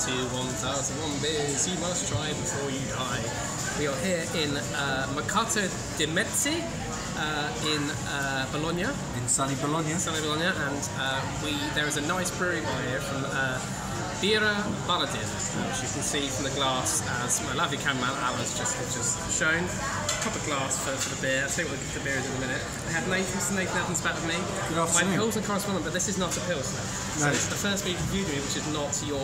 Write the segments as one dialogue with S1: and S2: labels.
S1: to 1001 beers you must try before you die. We are here in Mercato di Mezzi in Bologna.
S2: In sunny Bologna.
S1: And there is a nice brewery bar here from Birra Baladin, which you can see from the glass, as my lovely cameraman Alan's just shown. Proper glass for the beer. I'll tell you what the beer is in a minute. I have Mr. Nathan Evans back with me.
S2: Good afternoon.
S1: My Pilsner correspondent, but this is not a Pilsner. So it's the first beer you've reviewed me, which is not your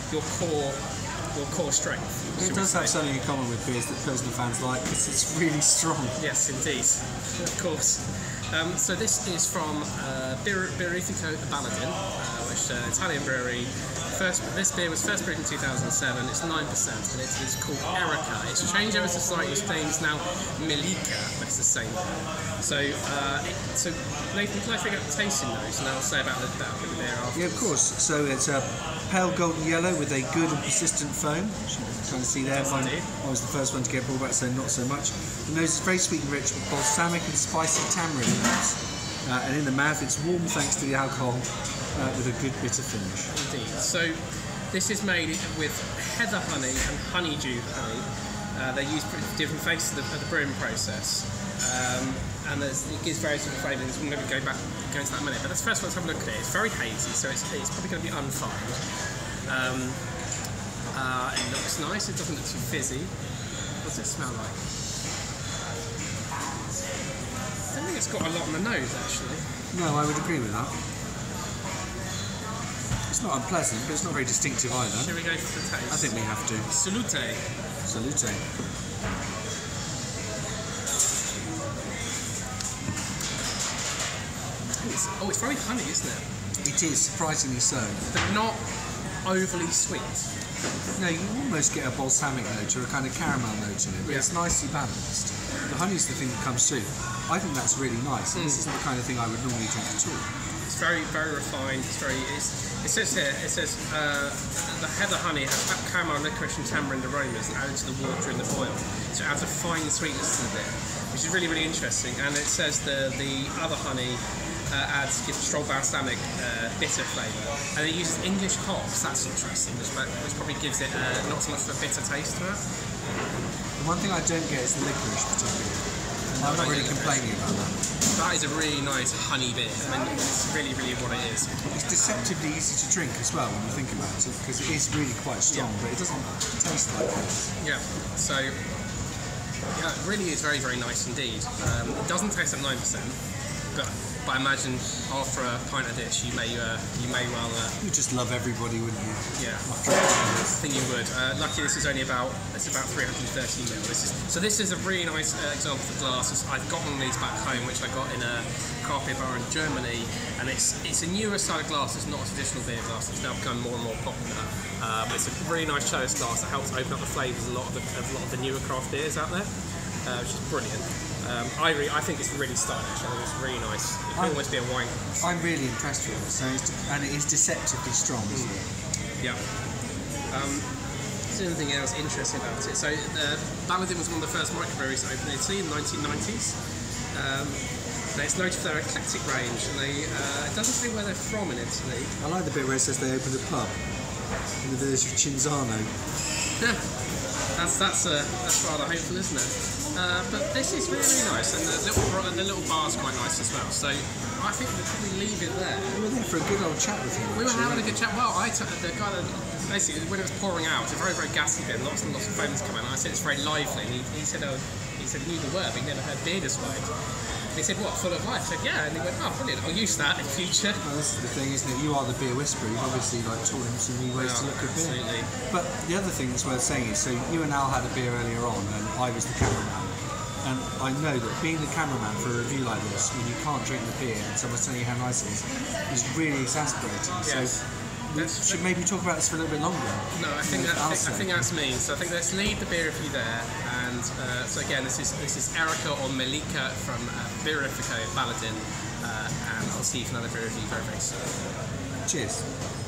S1: core strength.
S2: It does have something in common with beers that Pilsner fans like, because it's really strong.
S1: Yes, indeed. Of course. So this is from Birrifico Baladin, which is an Italian brewery. This beer was first brewed in 2007. It's 9%, and it is called Erica. It's changed ever so slightly. Its name is now Melika, but it's the same beer. So Nathan, can I figure out the tasting notes, and I'll say about the beer afterwards?
S2: Yeah, of course. So it's a pale golden yellow with a good and persistent foam. As you can kind of see there. Mine was the first one to get brought back, so not so much. The nose is very sweet and rich with balsamic and spicy tamarind notes. And in the mouth, it's warm thanks to the alcohol, with a good bitter finish.
S1: Indeed. So this is made with heather honey and honeydew honey. They use different phases of the brewing process, and it gives various different flavours. We're going to go into that in a minute. But let's first have a look at it. It's very hazy, so it's probably going to be unfined. It looks nice. It doesn't look too fizzy. What does it smell like? I don't think it's got a lot on the nose, actually.
S2: No, I would agree with that. It's not unpleasant, but it's not very distinctive either.
S1: Shall we go for the taste?
S2: I think we have to.
S1: Salute!
S2: Salute.
S1: It's very honey, isn't it?
S2: It is, surprisingly so.
S1: But not overly sweet.
S2: No, you almost get a balsamic note or a kind of caramel note in it, but it's nicely balanced. The honey's the thing that comes through. I think that's really nice. This isn't the kind of thing I would normally drink at all.
S1: It's very, very refined. It says here, the heather honey has caramel, licorice and tamarind aromas added to the water in the boil. So it adds a fine sweetness to the beer, which is really, really interesting. And it says the other honey gives strong balsamic, bitter flavour. And it uses English hops. That's interesting, which probably gives it not so much of a bitter taste to it.
S2: The one thing I don't get is the licorice particularly. I'm not really complaining about that.
S1: That is a really nice honey beer. I mean, it's really, really what it is.
S2: It's deceptively easy to drink as well when you think about it, because it is really quite strong, but it doesn't taste like this.
S1: Yeah, so yeah, it really is very, very nice indeed. It doesn't taste at 9%, but I imagine after a pint of this, you may well.
S2: You just love everybody, wouldn't you?
S1: Yeah, I think you would. Luckily, this is only about 330 ml. This is a really nice example of glasses. I've got one of these back home, which I got in a craft beer bar in Germany, and it's a newer style of glass. It's not a traditional beer glass. It's now become more and more popular. But it's a really nice chalice glass that helps open up the flavours of a lot of the newer craft beers out there, which is brilliant. I think it's really stylish. I think it's really nice. It could almost be a wine glass.
S2: I'm really impressed with it. So and it is deceptively strong, isn't it?
S1: Yeah. Is there anything else interesting about it? So Baladin was one of the first microbreweries to open in Italy in the 1990s. It's noted for their eclectic range, and it doesn't say where they're from in Italy.
S2: I like the bit where it says they opened a pub in the village of Cinzano.
S1: Yeah. That's rather hopeful, isn't it? But this is really, really nice, and the little bar's quite nice as well. So I think we'll probably leave it there.
S2: We were there for a good old chat with him.
S1: We were having a good chat. Well, I took the guy that basically when it was pouring out, it's a very, very gassy beer. Lots and lots of foams come out. And I said it's very lively. And he said he knew the word, but he never heard beer this way. And he said, what, full of life? I said, yeah. And he went, oh, brilliant. I'll use that in future.
S2: Well, this is the thing, isn't it? You are the beer whisperer. You've obviously taught him some new ways to look at beer.
S1: Absolutely.
S2: But the other thing that's worth saying is, so you and Al had a beer earlier on, and I was the cameraman. And I know that being the cameraman for a review like this, when you can't drink the beer and someone's telling you how nice it is really exasperating.
S1: Yes.
S2: So we should maybe talk about this for a little bit longer.
S1: No, I think that's me. So I think let's leave the beer review there. And so again, this is Erica or Melika from Birrifico Baladin, and I'll see you for another beer review very, very soon.
S2: Cheers.